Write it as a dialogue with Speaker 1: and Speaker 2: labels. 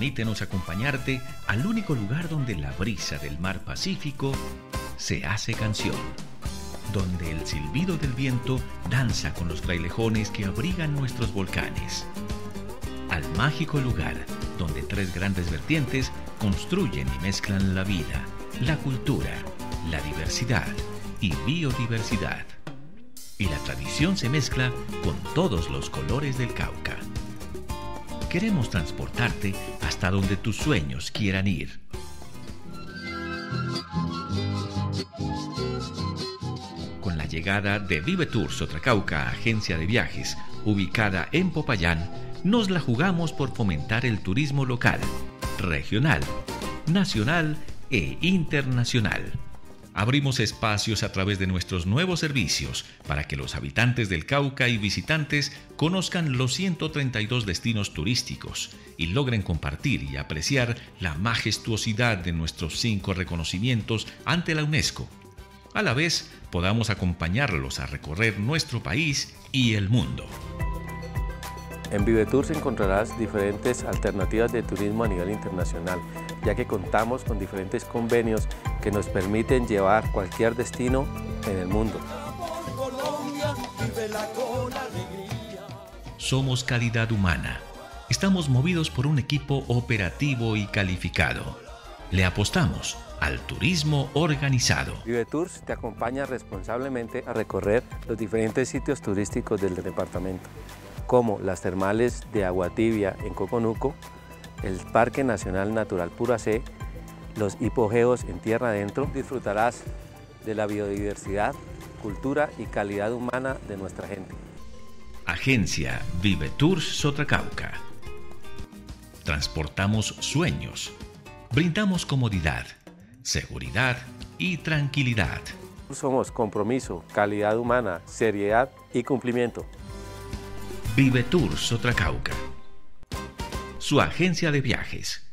Speaker 1: Permítenos acompañarte al único lugar donde la brisa del mar Pacífico se hace canción, donde el silbido del viento danza con los frailejones que abrigan nuestros volcanes. Al mágico lugar donde tres grandes vertientes construyen y mezclan la vida, la cultura, la diversidad y biodiversidad. Y la tradición se mezcla con todos los colores del Cauca. Queremos transportarte hasta donde tus sueños quieran ir. Con la llegada de Vive Tours Sotracauca, agencia de viajes ubicada en Popayán, nos la jugamos por fomentar el turismo local, regional, nacional e internacional. Abrimos espacios a través de nuestros nuevos servicios para que los habitantes del Cauca y visitantes conozcan los 132 destinos turísticos y logren compartir y apreciar la majestuosidad de nuestros 5 reconocimientos ante la UNESCO. A la vez, podamos acompañarlos a recorrer nuestro país y el mundo.
Speaker 2: En Vive Tours encontrarás diferentes alternativas de turismo a nivel internacional, ya que contamos con diferentes convenios que nos permiten llevar cualquier destino en el mundo.
Speaker 1: Somos calidad humana. Estamos movidos por un equipo operativo y calificado. Le apostamos al turismo organizado.
Speaker 2: Vive Tours te acompaña responsablemente a recorrer los diferentes sitios turísticos del departamento, como las termales de Agua Tibia en Coconuco, el Parque Nacional Natural Puracé, los hipogeos en tierra adentro. Disfrutarás de la biodiversidad, cultura y calidad humana de nuestra gente.
Speaker 1: Agencia Vive Tours Sotracauca. Transportamos sueños, brindamos comodidad, seguridad y tranquilidad.
Speaker 2: Somos compromiso, calidad humana, seriedad y cumplimiento.
Speaker 1: Vive Tours Sotracauca. Su agencia de viajes.